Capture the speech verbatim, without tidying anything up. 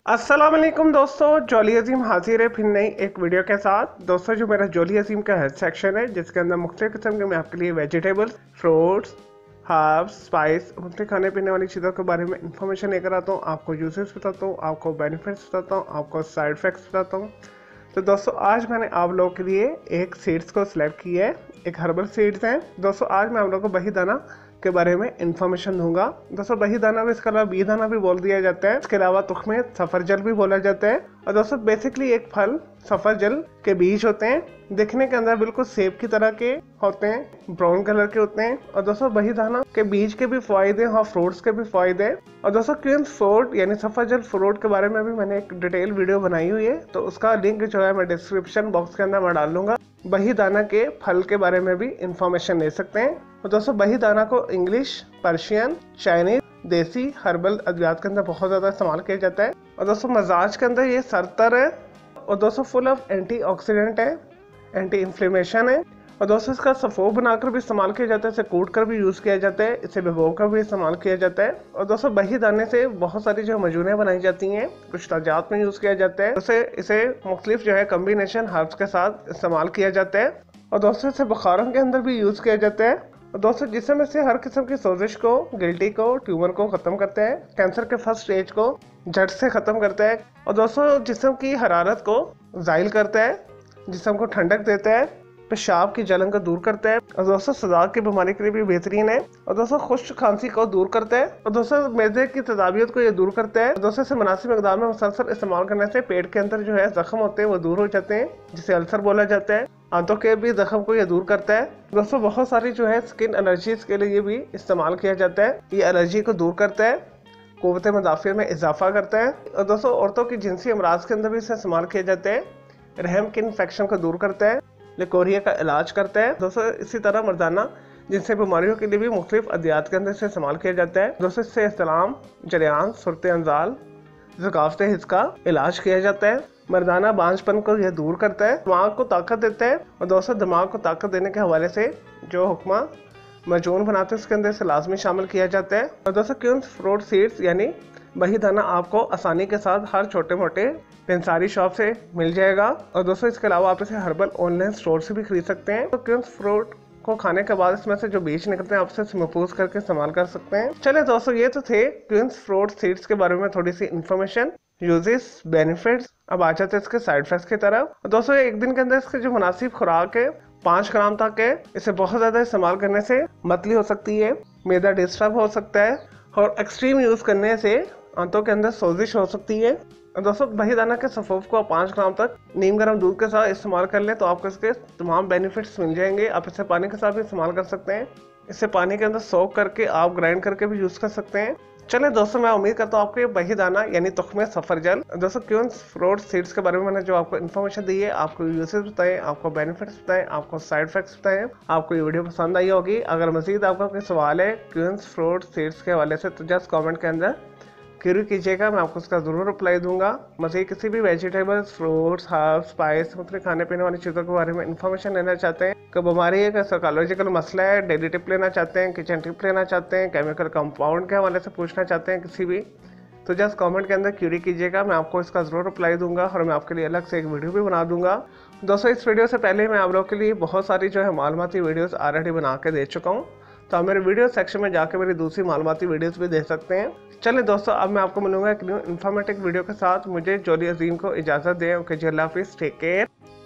अस्सलाम वालेकुम दोस्तों, जॉली अजीम हाजिर है फिर नई एक वीडियो के साथ। दोस्तों जो मेरा जॉली अजीम का हेल्थ सेक्शन है जिसके अंदर मुख्तलिफ किस्म के मैं आपके लिए वेजिटेबल्स, फ्रूट्स, हर्ब्स, स्पाइस, मुख्तलिफ खाने पीने वाली चीज़ों के बारे में इंफॉर्मेशन लेकर आता हूँ। आपको यूजेस बताता हूँ, आपको बेनिफिट्स बताता हूँ, आपको साइड इफेक्ट्स बताता हूँ। तो दोस्तों आज मैंने आप लोगों के लिए एक सीड्स को सिलेक्ट किया है, एक हर्बल सीड्स हैं। दोस्तों आज मैं आप लोगों को बही दाना के बारे में इंफॉर्मेशन दूंगा। दोस्तों बही दाना भी, इसके अलावा बी दाना भी बोल दिया जाता है, इसके अलावा तुख्मे सफरजल भी बोला जाता है। और दोस्तों बेसिकली एक फल सफरजल के बीज होते हैं, दिखने के अंदर बिल्कुल सेब की तरह के होते हैं, ब्राउन कलर के होते हैं। और दोस्तों बही दाना के बीज के भी फायदे और फ्रूट्स के भी फायदे हैं। और दोस्तों क्वीन फ्रूट यानी सफरजल फ्रूट के बारे में भी मैंने एक डिटेल वीडियो बनाई हुई है, तो उसका लिंक जो है मैं डिस्क्रिप्शन बॉक्स के अंदर मैं डाल दूंगा। बही दाना के फल के बारे में भी इंफॉर्मेशन ले सकते हैं। और दोस्तों बही दाना को इंग्लिश, पर्शियन, चाइनीज, देसी हर्बल अद्वियात के अंदर बहुत ज़्यादा इस्तेमाल किया जाता है। और दोस्तों मजाज के अंदर ये सरतर है और दोस्तों फुल ऑफ एंटीऑक्सीडेंट है, एंटी इन्फ्लेमेशन है। और दोस्तों इसका सफ़ोग बनाकर भी इस्तेमाल किया जाता है, इसे कूट कर भी यूज़ किया जाता है, इसे भिगो कर भी इस्तेमाल किया जाता है। और दोस्तों बही दाने से बहुत सारी जो मजूनें बनाई जाती हैं, कुछ ताजात में यूज़ किया जाता है। उसे इसे मुख्तलिफ जो है कम्बिनेशन हर्ब्स के साथ इस्तेमाल किया जाता है। और दोस्तों इसे बुखारों के अंदर भी यूज़ किया जाता है। और दोस्तों जिसम से हर किस्म की सोजिश को, गिल्टी को, ट्यूमर को ख़त्म करता है, कैंसर के फर्स्ट स्टेज को जड़ से ख़त्म करता है। और दोस्तों जिस्म की हरारत को ज़ाइल करता है, जिस्म को ठंडक देता है, पेशाब की जलन को दूर करता है। और दोस्तों सदाक की बीमारी के लिए भी बेहतरीन है। और दोस्तों खुश्क खांसी को दूर करता है। और दोस्तों मैदे की तदाबियत को ये दूर करता है। दोस्तों इसे मुनासिब मकदार में मुसलसल इस्तेमाल करने से पेट के अंदर जो है जख्म होते हैं वो दूर हो जाते हैं, जिसे अल्सर बोला जाता है। आंतों के भी जख्म को ये दूर करता है। दोस्तों बहुत सारी जो है स्किन एलर्जीज के लिए भी इस्तेमाल किया जाता है, ये एलर्जी को दूर करता है, क़ुव्वत मुदाफ़ियत में इजाफा करता है। और दोस्तों औरतों की जिनसी अमराज के अंदर भी इसे इस्तेमाल किया जाता है, रहम के इन्फेक्शन को दूर करता है, लिकोरिया का इलाज करता है। दोस्तों इसी तरह मर्दाना जिनसे बीमारियों के लिए भी मुख्तलिफ अद्वियात के अंदर इसे इस्तेमाल किया जाता है। दोस्तों इससे इस्तेलाम, जरियान, सुरत अंजाल, ज़काफ़त हिस्स का इलाज किया जाता है। मर्दाना बांझपन को यह दूर करता है, दिमाग को ताकत देता है। और दोस्तों दिमाग को ताकत देने के हवाले से जो हुक्मा मजून बनाते हैं उसके अंदर इसे लाजमी शामिल किया जाता है। और दोस्तों क्वीन फ्रूट सीड्स यानी बही दाना आपको आसानी के साथ हर छोटे मोटे पेंसारी शॉप से मिल जाएगा। और दोस्तों इसके अलावा आप इसे हर्बल ऑनलाइन स्टोर से भी खरीद सकते हैं। तो क्वीन फ्रूट को खाने के बाद इसमें से जो बीज निकलते हैं आप इसे महफूज करके इस्तेमाल कर सकते हैं। चले दोस्तों ये तो थे क्वीन फ्रूट सीड्स के बारे में थोड़ी सी इन्फॉर्मेशन, यूजेस, बेनिफिट्स। अब आ जाते हैं इसके साइड इफेक्ट्स की तरफ। दोस्तों एक दिन के अंदर इसकी जो मुनासिब खुराक है पाँच ग्राम तक है। इसे बहुत ज़्यादा इस्तेमाल करने से मतली हो सकती है, मैदा डिस्टर्ब हो सकता है, और एक्सट्रीम यूज़ करने से आंतों के अंदर सोजिश हो सकती है। और दोस्तों बही दाना के सफ़ूफ को आप पाँच ग्राम तक नीम गर्म दूध के साथ इस्तेमाल कर लें तो आपको इसके तमाम बेनिफिट्स मिल जाएंगे। आप इसे पानी के साथ भी इस्तेमाल कर सकते हैं, इसे पानी के अंदर सोक करके आप ग्राइंड करके भी यूज़ कर सकते हैं। चले दोस्तों मैं उम्मीद करता हूँ आपको ये बही दाना यानी तुख्मे सफरजल, दोस्तों क्वीन फ्रूट सीड्स के बारे में मैंने जो आपको इन्फॉर्मेशन दी है, आपको यूसेस बताए, आपको बेनिफिट्स बताए, आपको साइड इफेक्ट्स बताए, आपको ये वीडियो पसंद आई होगी। अगर मजीद आपका कोई सवाल है क्वीन फ्रूट सीड्स के हवाले से तो जस्ट कमेंट के अंदर क्यूरी कीजिएगा, मैं आपको उसका ज़रूर रिप्लाई दूंगा। मज़ीद किसी भी वेजिटेबल्स, फ्रूट्स, हर्ब्स, स्पाइस, मतलब खाने पीने वाली चीज़ों के बारे में इंफॉर्मेशन लेना चाहते हैं, कोई बीमारी है, कोई साइकोलॉजिकल मसला है, डेली टिप लेना चाहते हैं, किचन टिप लेना चाहते हैं, केमिकल कंपाउंड के हवाले से पूछना चाहते हैं किसी भी, तो जस्ट कमेंट के अंदर क्यूरी कीजिएगा, मैं आपको इसका ज़रूर रिप्लाई दूंगा और मैं आपके लिए अलग से एक वीडियो भी बना दूंगा। दोस्तों इस वीडियो से पहले मैं आप लोगों के लिए बहुत सारी जो है मालूमाती वीडियोज़ ऑलरेडी बना के दे चुका हूँ, तो आप मेरे वीडियो सेक्शन में जाकर मेरी दूसरी मालूमाती वीडियोस भी देख सकते हैं। चलिए दोस्तों अब मैं आपको मिलूंगा एक न्यू इन्फॉर्मेटिव वीडियो के साथ। मुझे जॉली अजीम को इजाज़त दें। ओके जी, अल्लाह हाफिज़, टेक केयर।